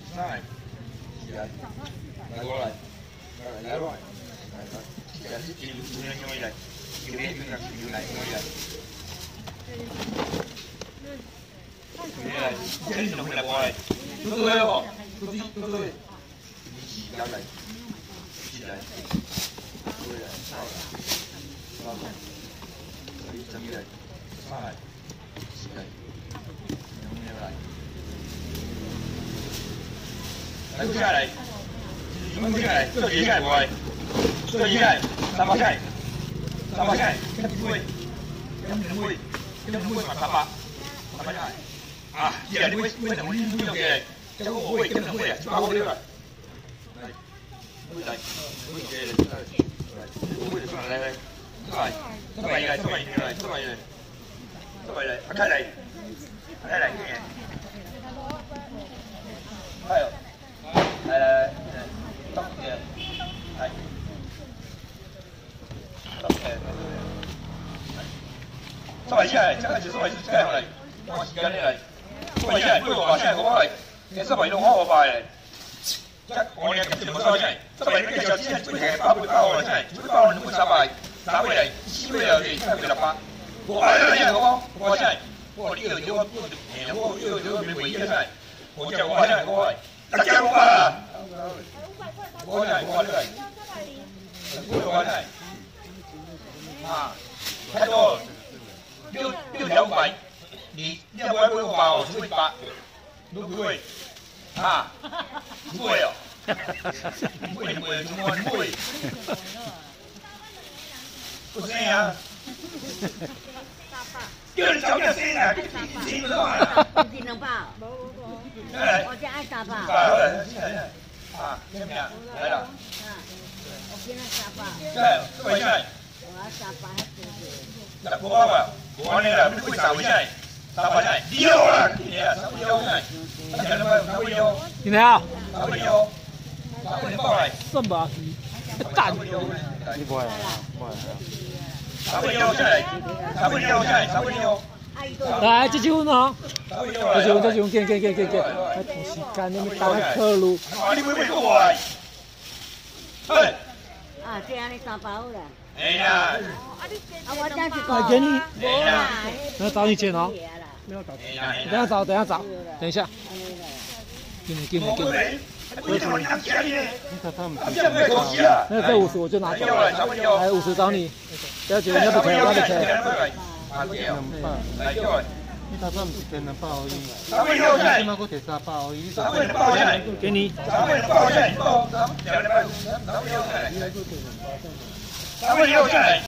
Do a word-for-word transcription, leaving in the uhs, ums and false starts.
来，来，来过来，来来过来，来来，来是几几人用来？几人用来？几人来用来？几人来？几人用来过来？都对哦，都对都对。几人来？几人？对来，上来，上来，你怎么来？上来，几人？用来。 来，坐下来，你们坐下来，坐下来，过来，坐下来，三八下来，三八下来，跟不会，跟不会，跟不会嘛，三八，三八下来，啊，你来，你会会怎么你不用给，叫我会，跟不会，就把我溜了，来，会来，会给，来，来，会来，来来，来，这边来，这边来，这边来，这边来，开来，开来，还有。 来来来，到这边，来，到这边，上来下来，这个就是为是盖上来，我时间你来，上来下来，对我下来我来，你上来弄好我来嘞，这我连全部上来，上来那个小鸡不给八不八我来，就八我能不三百，三百来，七百来给，三百来八，我来了下我我下来，我这个有我我有有没没下来，我叫我下来我来。 大家过来，过来，过来，过来，啊，太多，六六两百，你要不要给我包？会八，不会，啊，不会哦，不会不会，怎么不会？不这样，叫你找个谁来？你知道吗？ 只能包。 我只爱沙包。 啊，怎么样？来了。 啊，我今天沙包。 对，回来。 我要沙包还是那不好吧？我那个会打回来，打回来，有了，打不有呢？打不有，打不有。 你好。 打不有，打不报来。 什么？蛋。 你不会，不会。 打不有下来，打不有下来，打不有。 来，这几分哦，这几分，这几分，给给给给给，还同时间那么打客路。 你会不会过来？哎。 啊，这样你沙包了。 哎呀。 啊，我这是来给你。 没啦。 要找你钱哦。 没有找钱。 等下找，等下找，等一下。给你，给你，给你。 为什么你拿钱呢？ 他他们。 那这五十我就拿走了。来五十找你，不要紧，人家不钱，我的钱。 啊，对哦，来叫来。 你头先唔是跟人包而已， 三位六菜， 起码我摕三包而已。 三位包菜， 给你。 三位包菜，包三两两百五，三位六菜，三位六菜。